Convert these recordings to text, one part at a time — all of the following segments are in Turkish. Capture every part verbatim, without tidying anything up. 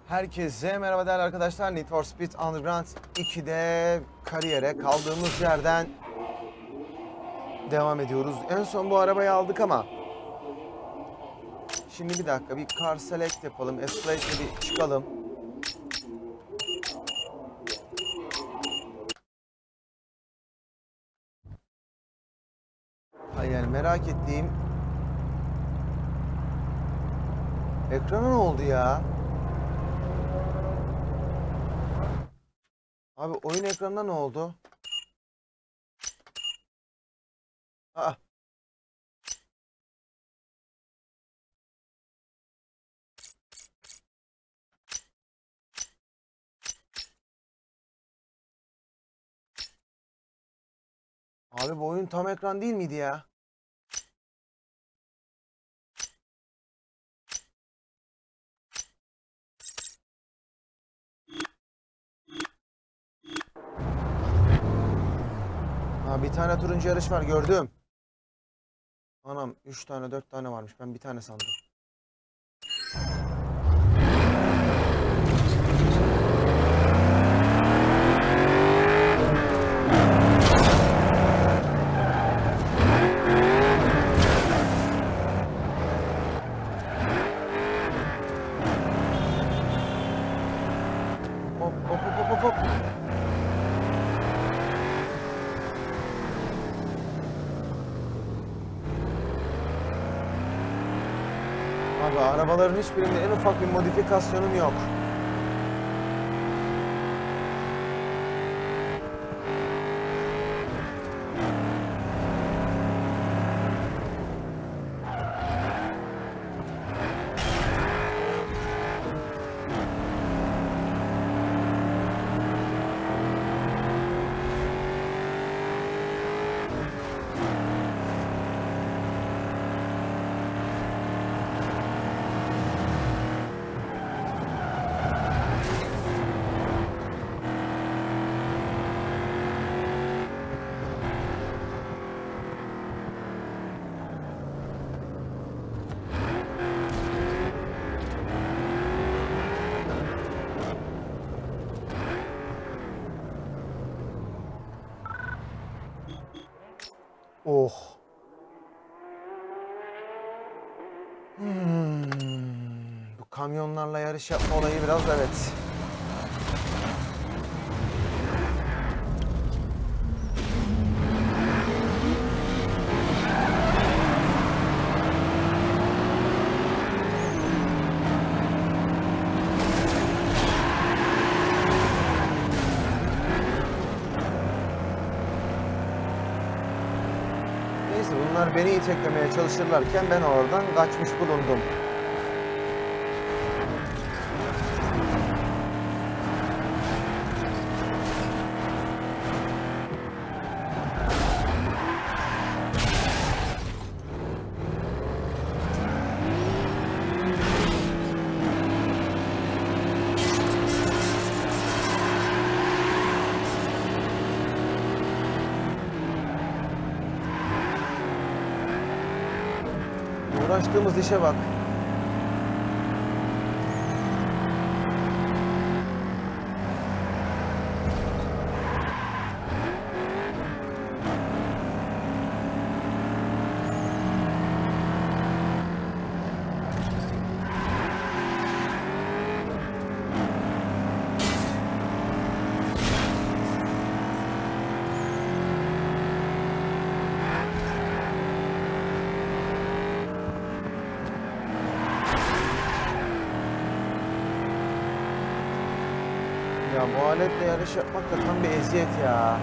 Herkese merhaba değerli arkadaşlar. Need for Speed Underground iki'de kariyere kaldığımız yerden devam ediyoruz. En son bu arabayı aldık ama şimdi bir dakika bir car select yapalım. Escalade'le bir çıkalım. Ay yani merak ettiğim ekrana ne oldu ya? Abi oyun ekranına ne oldu? Aa. Abi bu oyun tam ekran değil miydi ya? Ha, bir tane turuncu yarış var gördüm. Anam üç tane dört tane varmış. Ben bir tane sandım. Hop hop hop hop hop. Abi arabaların hiçbirinde en ufak bir modifikasyonum yok. Oh. Hmm. Bu kamyonlarla yarış yapma olayı biraz evet. Neyse bunlar beni iteklemeye çalışırlarken ben oradan kaçmış bulundum. Uğraştığımız işe bak. Ya bu aletle yarış yapmak da tam bir eziyet ya.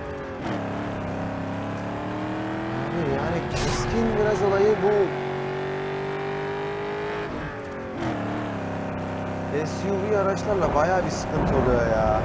Yani keskin viraj olayı bu S U V araçlarla bayağı bir sıkıntı oluyor ya.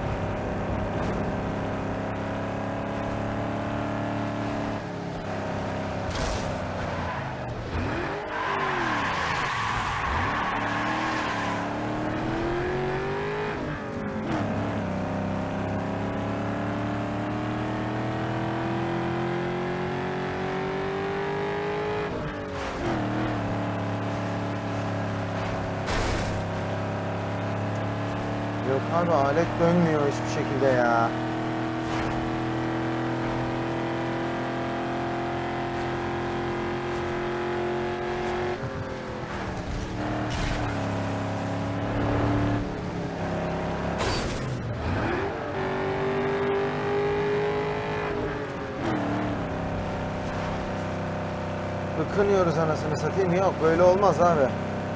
Yok abi, alet dönmüyor hiçbir şekilde ya. Ikınıyoruz anasını satayım. Yok, böyle olmaz abi.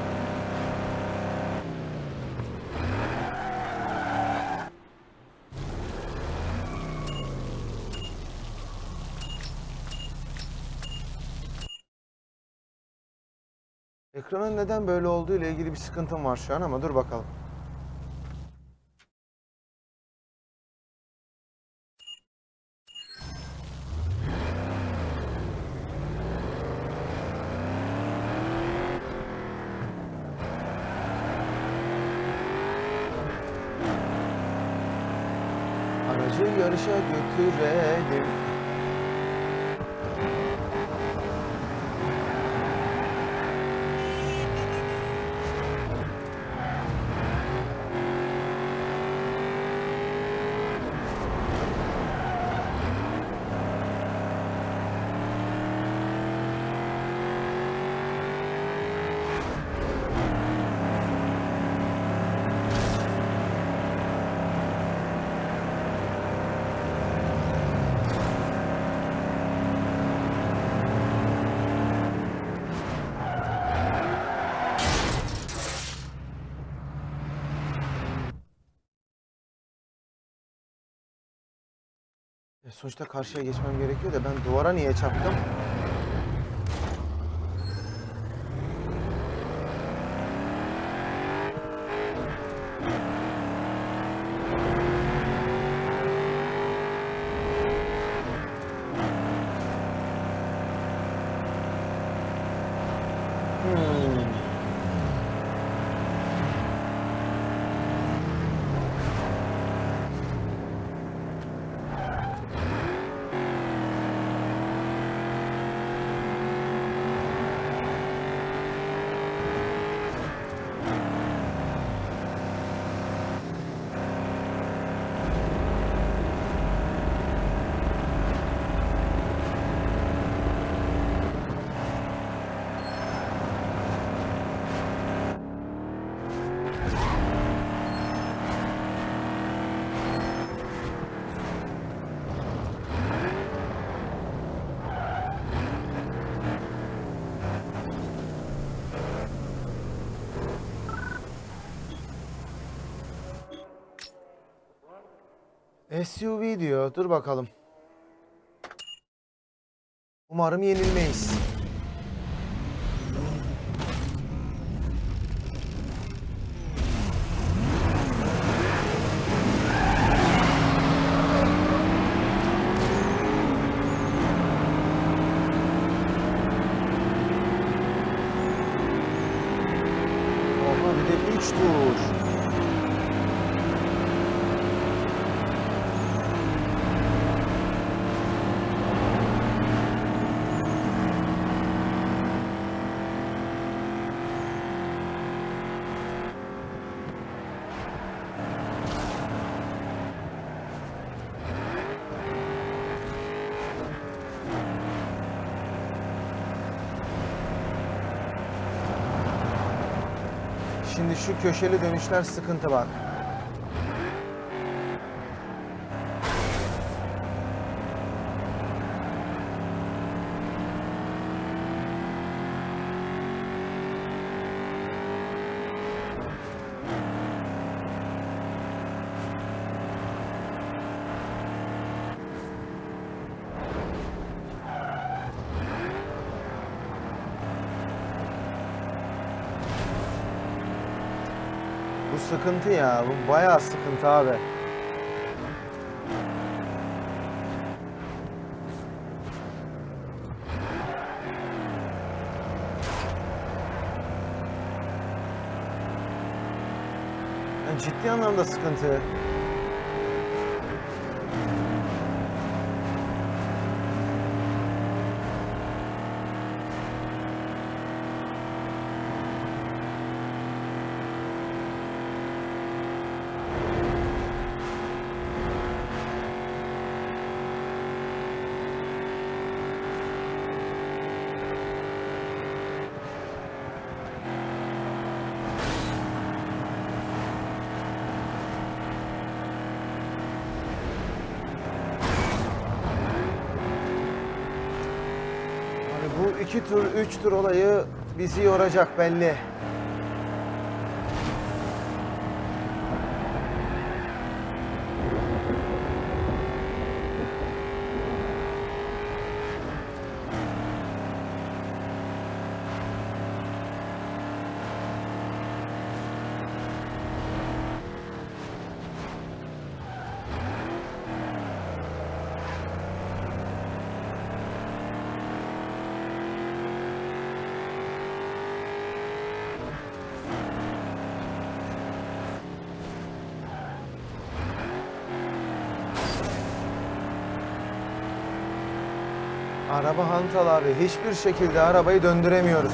Ekranın neden böyle olduğu ile ilgili bir sıkıntım var şu an ama dur bakalım. Aracı yarışa götürelim. E sonuçta karşıya geçmem gerekiyor da ben duvara niye çarptım? Hmm. S U V diyor. Dur bakalım. Umarım yenilmeyiz. Oha, bir de üç tur. Şimdi şu köşeli dönüşler sıkıntı bak. sıkıntı ya. Bu bayağı sıkıntı abi. Yani ciddi anlamda sıkıntı. Bu iki tur, üç tur olayı bizi yoracak belli. Araba hantal abi. Hiçbir şekilde arabayı döndüremiyoruz.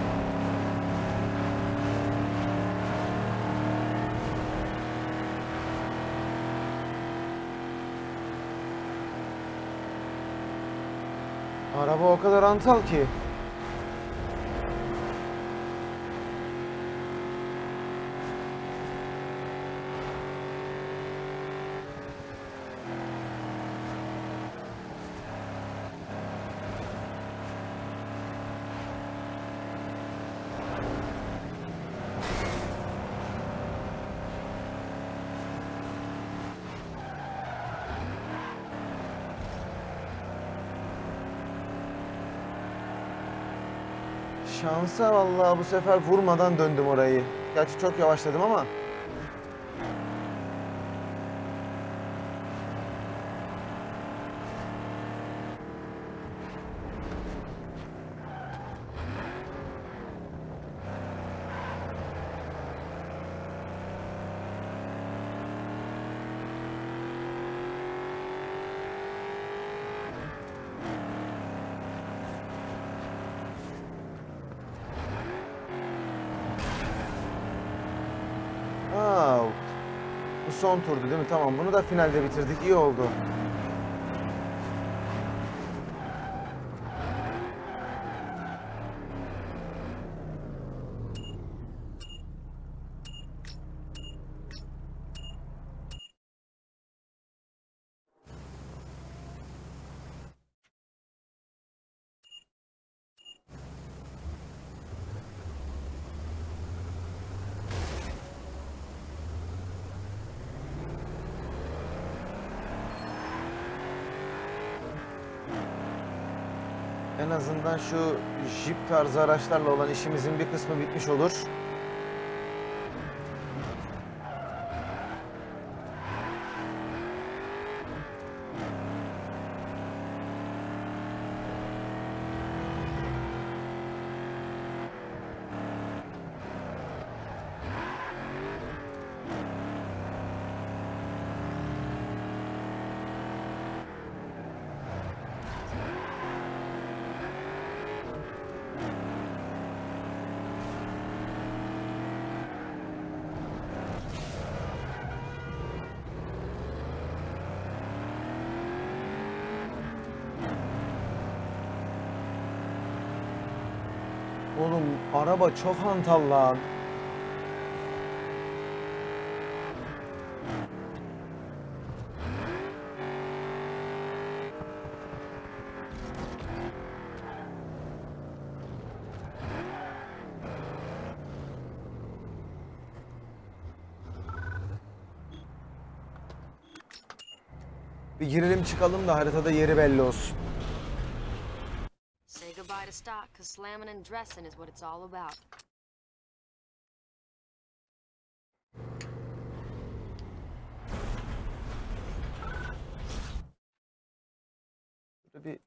Araba o kadar hantal ki. Şansa vallahi bu sefer vurmadan döndüm orayı. Gerçi çok yavaşladım ama. Aa, bu son turdu değil mi? Tamam, bunu da finalde bitirdik. İyi oldu. En azından şu jip tarzı araçlarla olan işimizin bir kısmı bitmiş olur. Oğlum araba çok hantal lan. Bir girelim çıkalım da haritada yeri belli olsun. Say goodbye to stock, cause slamming and dressing is what it's all about. Bir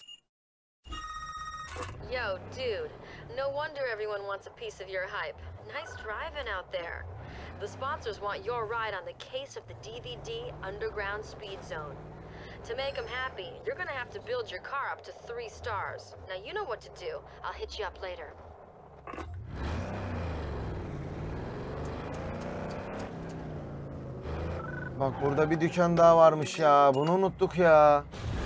Yo, dude. No wonder everyone wants a piece of your hype. Nice driving out there. The sponsors want your ride on the case of the D V D Underground Speed Zone. To make them happy, you're gonna have to build your car up to three stars. Now you know what to do. I'll hit you up later. bak burada bir dükkan daha varmış ya. Bunu unuttuk ya.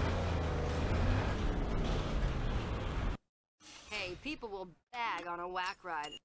Hey, people will bag on a whack ride.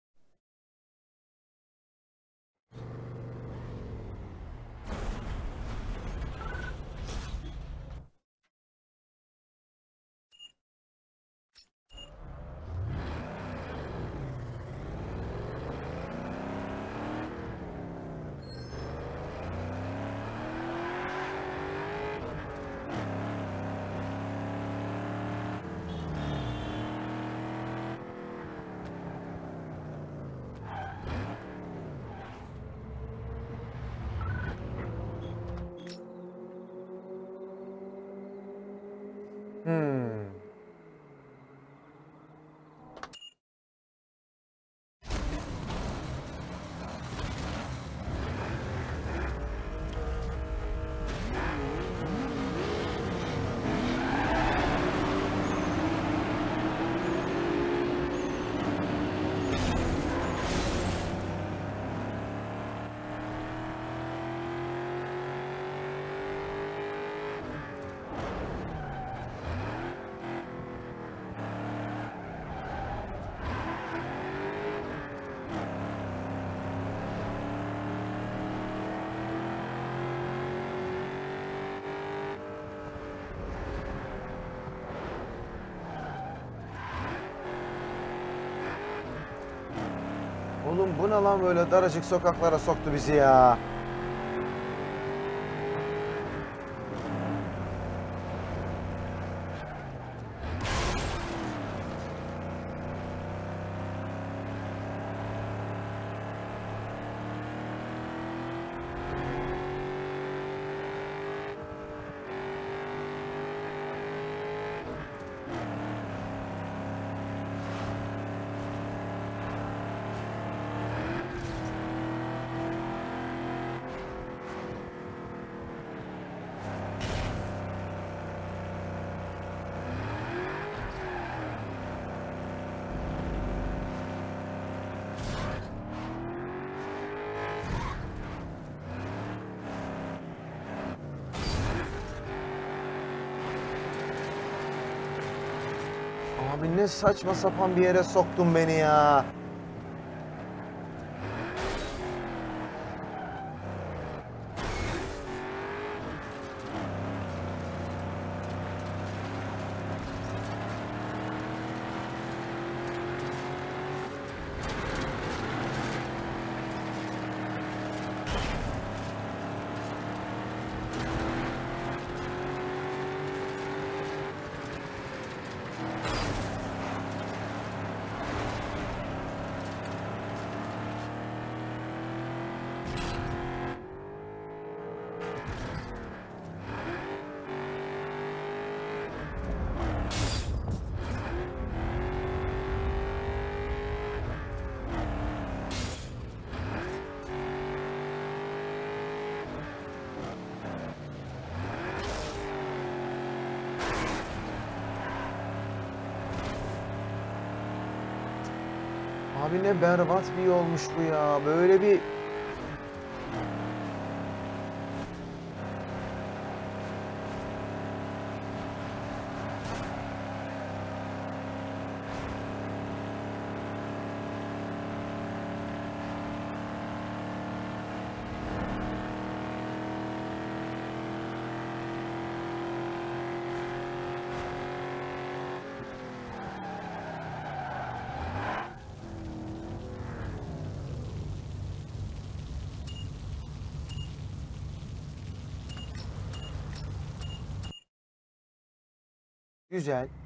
Hmm. Oğlum bu ne lan böyle daracık sokaklara soktu bizi ya. Abi ne saçma sapan bir yere soktun beni ya. Abi ne berbat bir yolmuş bu ya. Böyle bir... Güzel.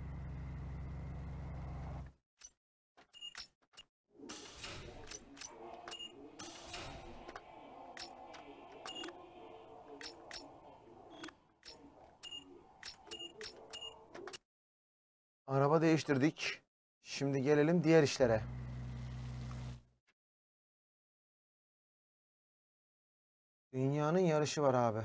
Araba değiştirdik. Şimdi gelelim diğer işlere. Dünyanın yarışı var abi.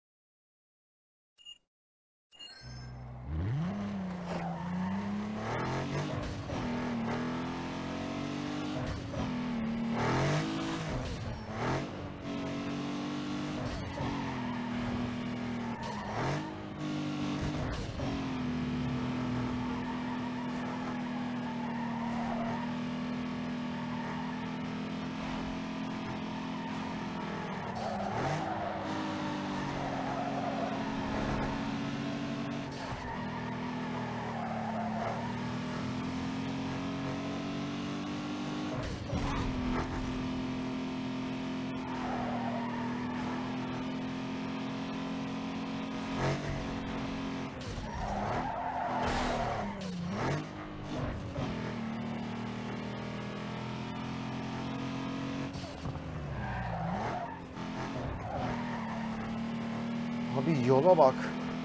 Abi yola bak.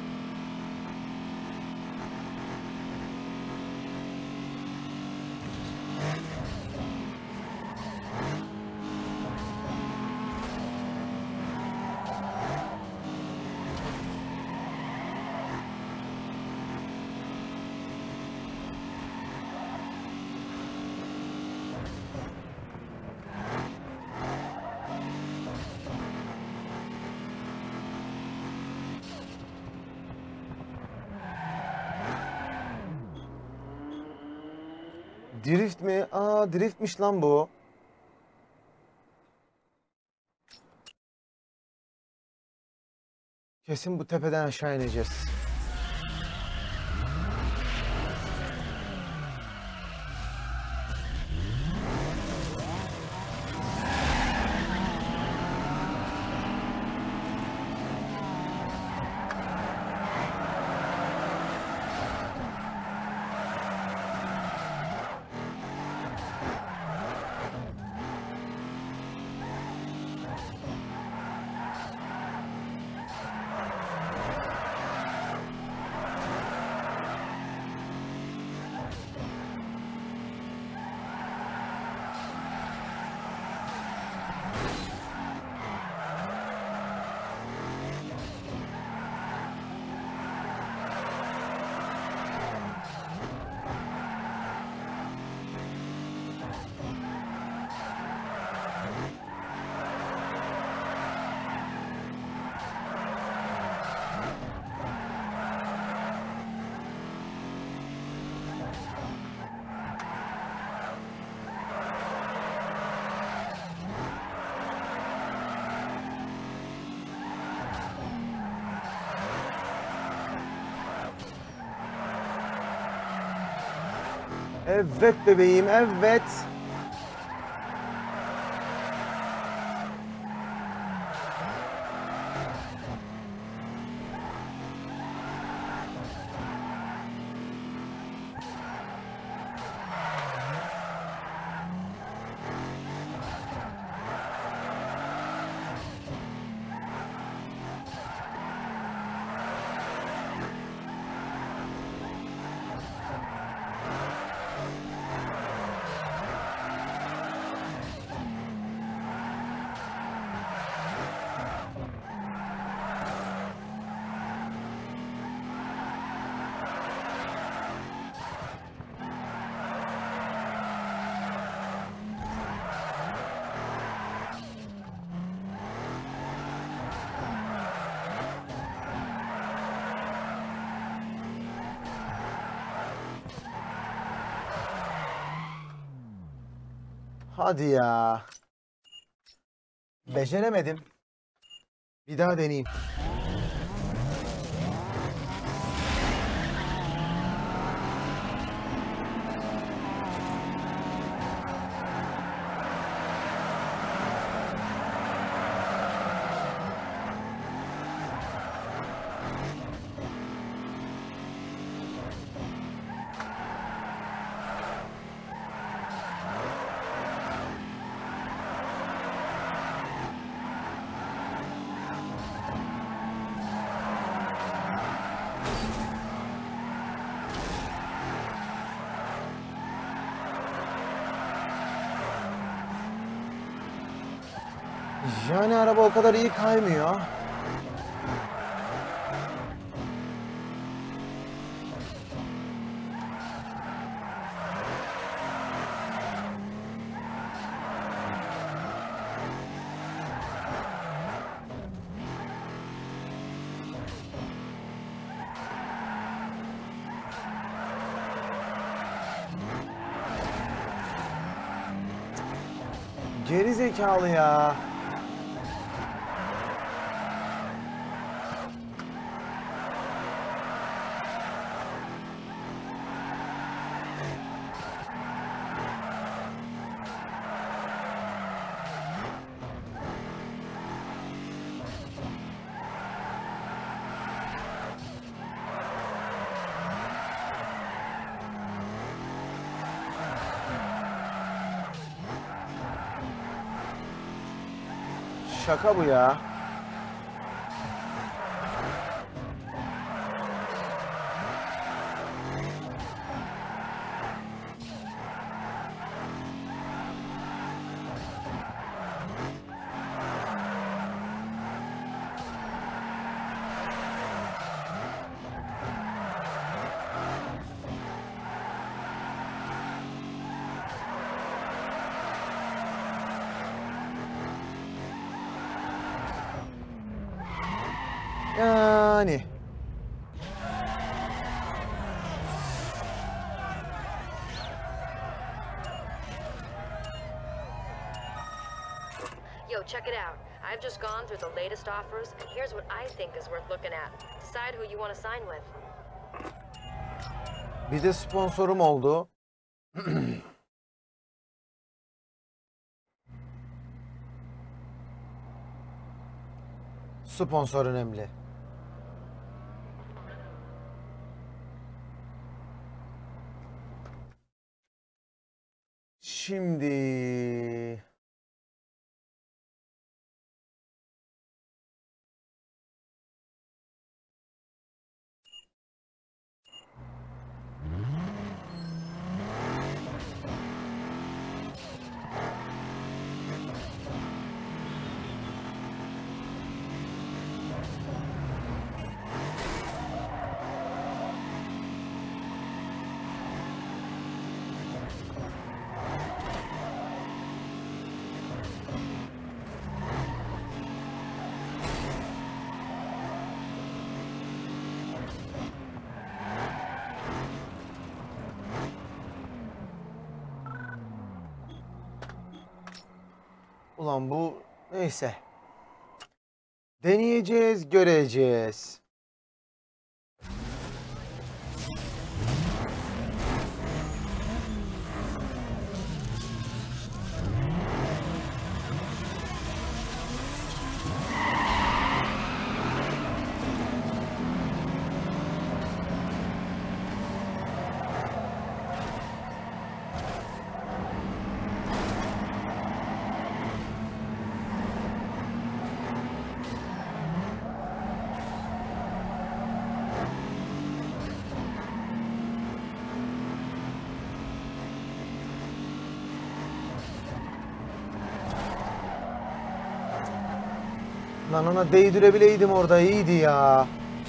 Drift mi? Aa, driftmiş lan bu. Kesin bu tepeden aşağı ineceğiz. Evet bebeğim, evet. Hadi ya. Beceremedim. Bir daha deneyeyim. Yani araba o kadar iyi kaymıyor. Geri zekalı ya. Şaka bu ya. Yani. Yo, check it out. I've just gone through the latest offers, and here's what I think is worth looking at. Decide who you want to sign with. Bir de sponsorum oldu. Sponsor önemli. Şimdi ulan bu neyse. Deneyeceğiz, göreceğiz. Lan ona değdirebileydim orada, iyiydi ya.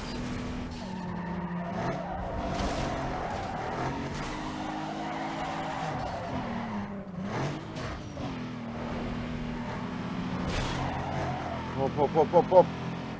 Hop hop hop hop hop.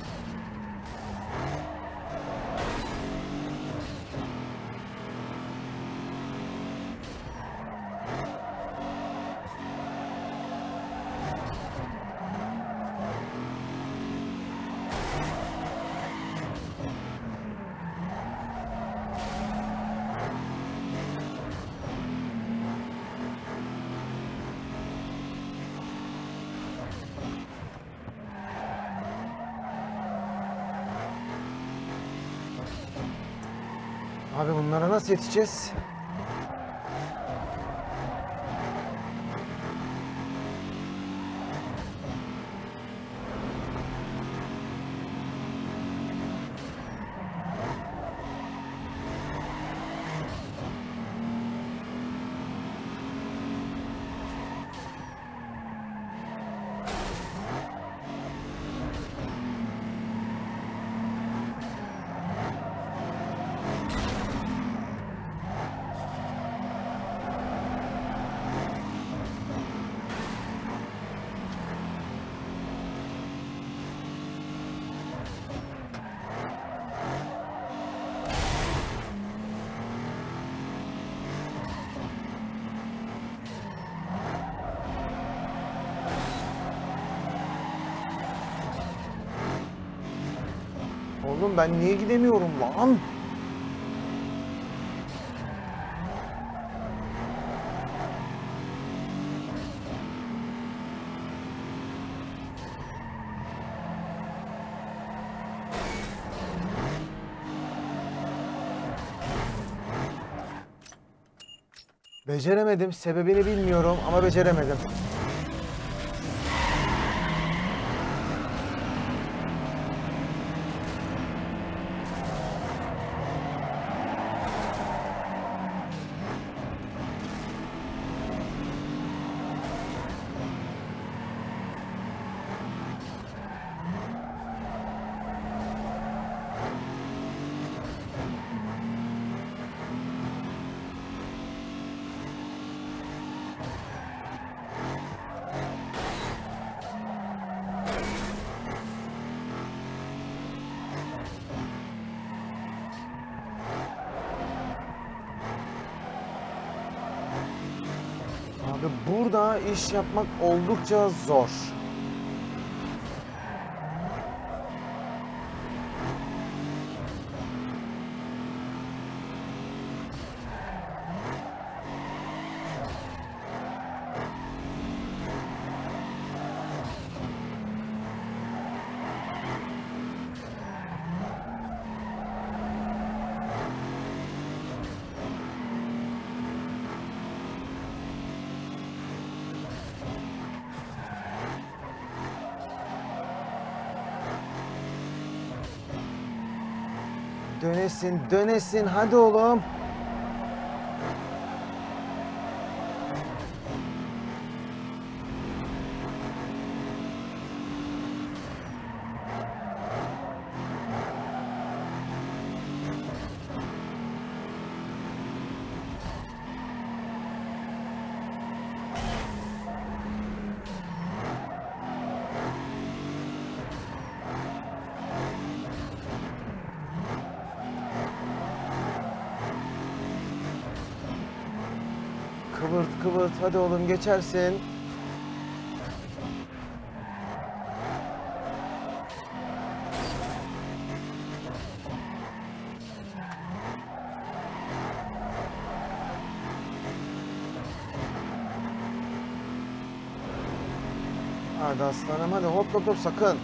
Abi bunlara nasıl yetişeceğiz? Oğlum ben niye gidemiyorum lan? Beceremedim. Sebebini bilmiyorum ama beceremedim. Abi burada iş yapmak oldukça zor. Dönesin, dönesin. Hadi oğlum. Kıvırt kıvırt hadi oğlum geçersin. Hadi aslanım hadi hop hop hop sakın.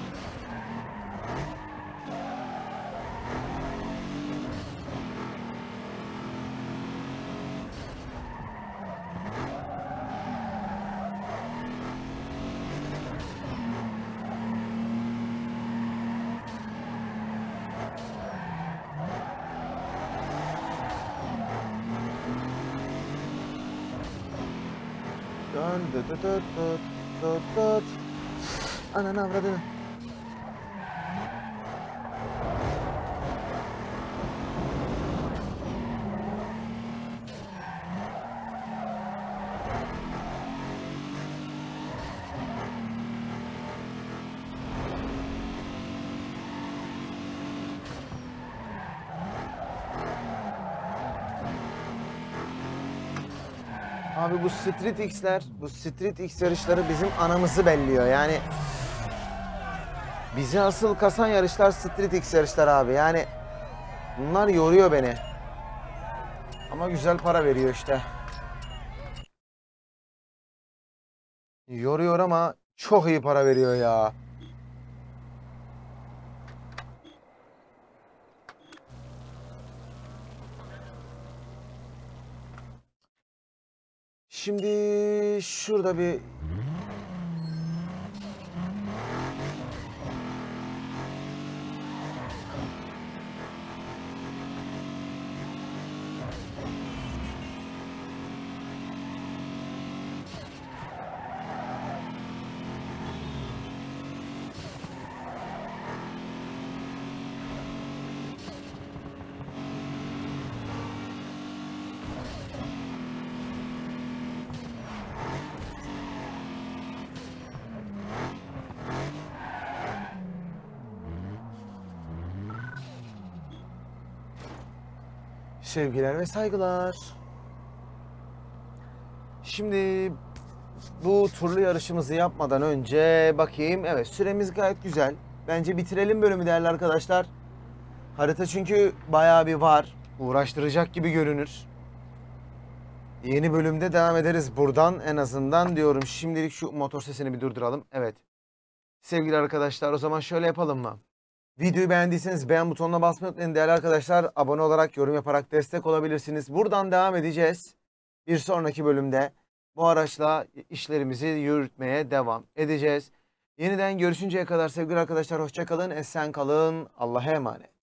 Dön dıt dıt dıt dıt dıt dıt. Ananı avradını. Abi bu Street X'ler, bu Street X yarışları bizim anamızı belliyor. Yani bizi asıl kasan yarışlar Street X yarışlar abi. Yani bunlar yoruyor beni. Ama güzel para veriyor işte. Yoruyor ama çok iyi para veriyor ya. Şimdi şurada bir sevgiler ve saygılar. Şimdi bu turlu yarışımızı yapmadan önce bakayım. Evet süremiz gayet güzel. Bence bitirelim bölümü değerli arkadaşlar. Harita çünkü bayağı bir var. Uğraştıracak gibi görünür. Yeni bölümde devam ederiz buradan en azından diyorum. Şimdilik şu motor sesini bir durduralım. Evet. Sevgili arkadaşlar, o zaman şöyle yapalım mı? Videoyu beğendiyseniz beğen butonuna basmayı unutmayın. Değerli arkadaşlar, abone olarak, yorum yaparak destek olabilirsiniz. Buradan devam edeceğiz. Bir sonraki bölümde bu araçla işlerimizi yürütmeye devam edeceğiz. Yeniden görüşünceye kadar sevgili arkadaşlar, hoşça kalın, esen kalın, Allah'a emanet.